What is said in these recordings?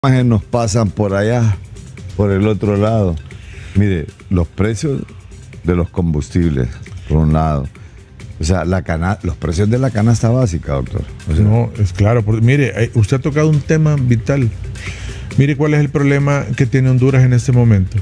imágenes nos pasan por allá, por el otro lado. Mire, los precios de los combustibles, por un lado. O sea, los precios de la canasta básica, doctor. O sea, no, es claro. Mire, usted ha tocado un tema vital. Mire cuál es el problema que tiene Honduras en este momento.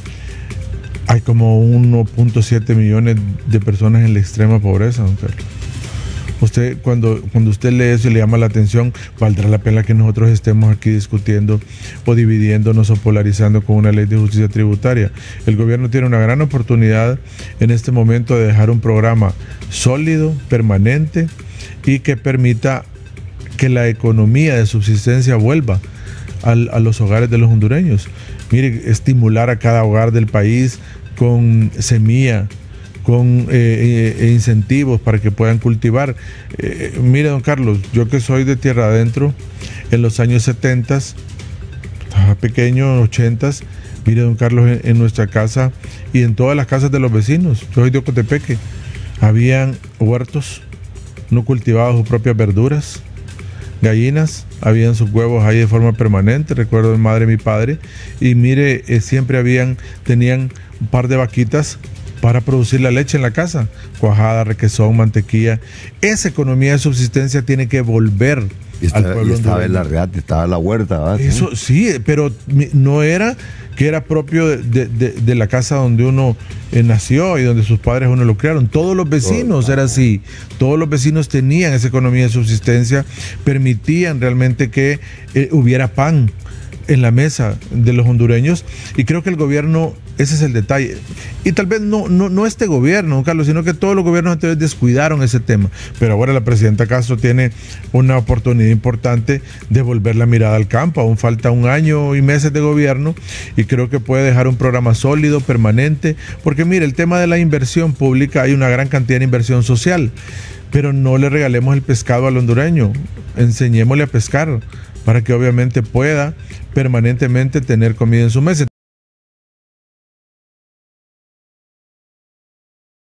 Hay como 1.7 millones de personas en la extrema pobreza, don Carlos. Usted, cuando usted lee eso y le llama la atención, valdrá la pena que nosotros estemos aquí discutiendo o dividiéndonos o polarizando con una ley de justicia tributaria. El gobierno tiene una gran oportunidad en este momento de dejar un programa sólido, permanente y que permita que la economía de subsistencia vuelva a los hogares de los hondureños. Mire, estimular a cada hogar del país con semilla, con incentivos para que puedan cultivar. Mire, don Carlos, yo que soy de tierra adentro, en los años 70, estaba pequeño, 80, mire, don Carlos, en nuestra casa y en todas las casas de los vecinos, yo soy de Ocotepeque, habían huertos, no cultivaban sus propias verduras, gallinas, habían sus huevos ahí de forma permanente, recuerdo mi madre y mi padre, y mire, siempre tenían un par de vaquitas para producir la leche en la casa, cuajada, requesón, mantequilla. Esa economía de subsistencia tiene que volver al pueblo. Y estaba en la reata, estaba en la huerta, ¿verdad? Eso sí, pero no era que era propio de la casa donde uno nació y donde sus padres uno lo criaron. Todos los vecinos era así. Todos los vecinos tenían esa economía de subsistencia, permitían realmente que hubiera pan en la mesa de los hondureños, y creo que el gobierno, ese es el detalle, y tal vez no este gobierno, don Carlos, sino que todos los gobiernos anteriores descuidaron ese tema, pero ahora la presidenta Castro tiene una oportunidad importante de volver la mirada al campo. Aún falta un año y meses de gobierno y creo que puede dejar un programa sólido, permanente, porque mire, el tema de la inversión pública, hay una gran cantidad de inversión social, pero no le regalemos el pescado al hondureño, enseñémosle a pescar para que obviamente pueda permanentemente tener comida en su mesa.